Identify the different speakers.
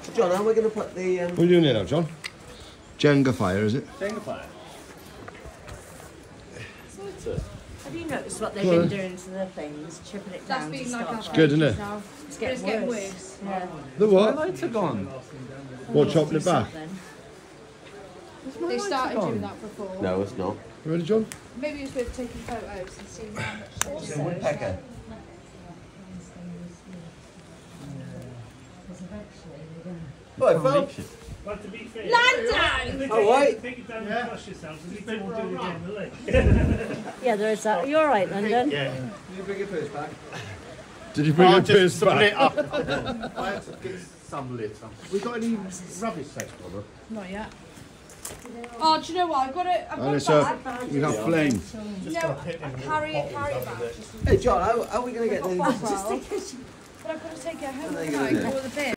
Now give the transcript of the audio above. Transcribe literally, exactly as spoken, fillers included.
Speaker 1: John, how are we going to put the... Um...
Speaker 2: What are you doing there now, John? Jenga fire, is it?
Speaker 3: Jenga fire.
Speaker 4: Have you noticed what they've been doing to the things, chipping it down?
Speaker 5: That's been like
Speaker 4: stop
Speaker 5: our
Speaker 2: It's good, isn't it?
Speaker 5: now.
Speaker 4: It's
Speaker 5: But it's
Speaker 4: getting
Speaker 5: getting
Speaker 4: worse.
Speaker 5: worse.
Speaker 4: Yeah.
Speaker 2: The
Speaker 3: My
Speaker 2: what?
Speaker 3: lights are gone.
Speaker 2: What, chopping it back?
Speaker 5: They started doing that before.
Speaker 1: No, it's not.
Speaker 2: You ready, John?
Speaker 5: Maybe it's worth taking photos and seeing how much
Speaker 1: It's a woodpecker. What, Phil?
Speaker 6: But to be fair,
Speaker 5: Land down!
Speaker 1: Oh, wait.
Speaker 6: take it down and crush yourself, and you won't do it again, will they?
Speaker 4: Yeah, there is that. You're right, London.
Speaker 3: Yeah.
Speaker 1: Did you bring your purse back?
Speaker 2: Did you bring
Speaker 3: Oh,
Speaker 2: your
Speaker 3: just
Speaker 2: purse
Speaker 3: some lit
Speaker 2: back?
Speaker 3: up. I had to get some lit up. We got any rubbish sacks, brother?
Speaker 5: Not yet. Oh, do you know what? I've got it. I've got
Speaker 2: And
Speaker 5: a
Speaker 2: it's a,
Speaker 5: bag.
Speaker 2: you got flames.
Speaker 5: No, carry it, carry it back.
Speaker 1: Hey, John, how, how are we going to get the...
Speaker 5: But I've got to take it home
Speaker 1: What are they
Speaker 5: tonight
Speaker 1: gonna do?
Speaker 5: for the bin.